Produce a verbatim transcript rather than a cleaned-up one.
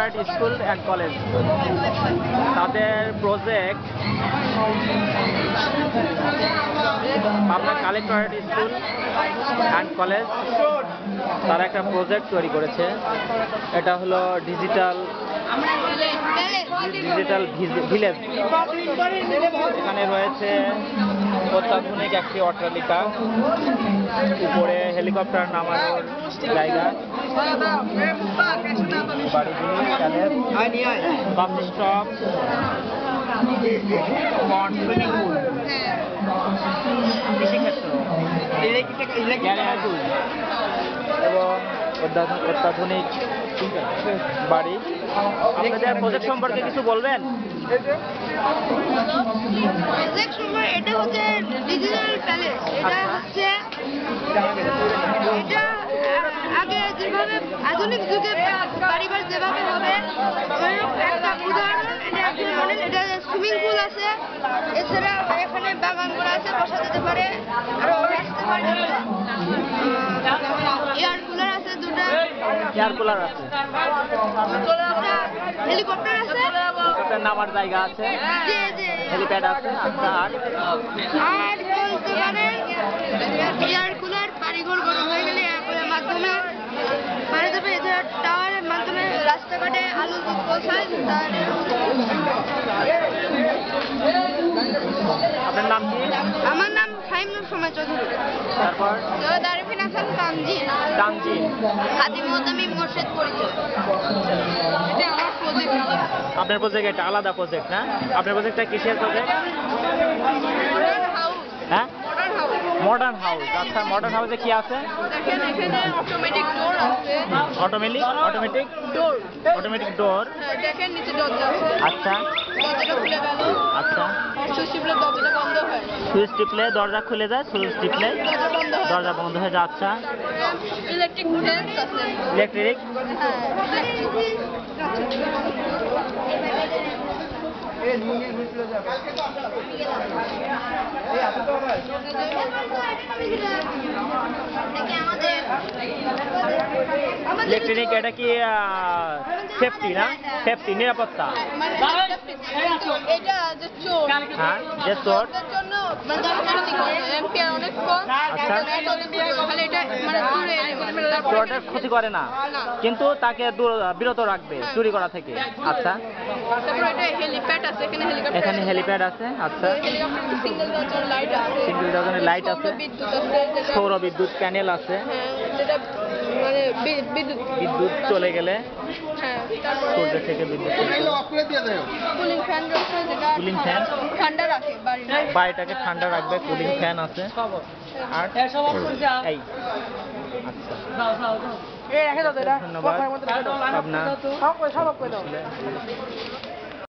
Collectorate school and college, তাদের project Pabna collectorate school and college তারা একটা প্রজেক্ট তৈরি করেছে। এটা হলো ডিজিটাল ডিজিটাল ভিলেজ। এখানে রয়েছে অত্যাধুনিক একটি অট্টালিকা, উপরে হেলিকপ্টার নামানোর জায়গা, বাড়িগুলি, বাস স্টপ, সুইমিং পুল, কৃষিক্ষেত্র এবং অত্যাধুনিক বাড়ি। আপনাদের প্রজেক্ট সম্পর্কে কিছু বলবেন? প্রজেক্ট সম্পর্কে এটা হচ্ছে ডিজিটাল প্যালেস। এটা হচ্ছে এটা আগে যেভাবে আধুনিক যুগে বাড়িঘর যেভাবে হবে একটা উদাহরণ। এটা একটা মডেল। এটা সুইমিং পুল আছে, এছাড়া এখানে বাগান করা আছে, বসা যেতে পারে, আরো আসতে পারে। এয়ার কুলার আছে দুটা, এয়ার কুলার আছে, হেলিকপ্টার আছে, হেলিকপ্টার নামার জায়গা আছে, হেলিপ্যাড আছে। আচ্ছা, আর আর বলতে পারে এয়ার কুলার বাড়িঘর গরম হয়ে গেলে এয়ার কুলারের মাধ্যমে পানি দেবে। এছাড়া টাওয়ারের মাধ্যমে রাস্তাঘাটে আলো পৌঁছায়। আপনার নাম কি? আমার নাম ফাইমনুর সময় চৌধুরী। তারপর সৈয়দ আরিফিন হাসান তানজিন। তানজিন। খাদিম মোতামিম মোর্শেদ পরিচয়। এটা আমার প্রজেক্ট। আপনার প্রজেক্ট এটা আলাদা প্রজেক্ট না? আপনার প্রজেক্টটা কিসের প্রজেক্ট? হ্যাঁ, মডার্ন হাউস। আচ্ছা, মডার্ন হাউসে কি আছে? দেখেন এখানে অটোমেটিক ডোর আছে। Automatic automatic door automatic door. দেখেন নিচে দরজা আছে। আচ্ছা, দরজাটা খুলে গেল। আচ্ছা, সুইচ টিপলে দরজাটা বন্ধ হয়। সুইচ টিপলে দরজা খুলে যায়, সুইচ টিপলে দরজা বন্ধ হয়। দরজা বন্ধ হয়ে যায়। আচ্ছা, ইলেকট্রিক ফ্যান আছে। ইলেকট্রিক ইলেকট্রিক এটা কি সেফটি না? সেফটি, নিরাপত্তা। এটা যে চোর, হ্যাঁ, যে চোর জন্য মানে এম্পিয়ার অনেক কম। আচ্ছা, তাহলে এটা মানে দূরে চোরটার ক্ষতি করে না, কিন্তু তাকে বিরত রাখবে চুরি করা থেকে। আচ্ছা, তারপর এটা হেলিপ্যাড আছে। এখানে হেলিকপ্টার এখানে হেলিপ্যাড আছে। আচ্ছা, সিঙ্গেল দরজার লাইট আছে, সিঙ্গেল ডজনের লাইট আছে, বিদ্যুৎ আছে, যেটা সৌর বিদ্যুৎ প্যানেল আছে। হ্যাঁ, যেটা মানে বি- বিদ্যুৎ বিদ্যুৎ চলে গেলে হ্যাঁ। তারপর সূর্য থেকে বিদ্যুৎ চলে গেলে কুলিং ফ্যান আছে, যেটা কুলিং ফ্যান ঠান্ডা রাখে বাড়ি। বাড়িটাকে ঠান্ডা রাখবে। কুলিং ফ্যান আছে। আর এই আচ্ছা, এই রেখে দাও এটা। ধন্যবাদ। পাবনা।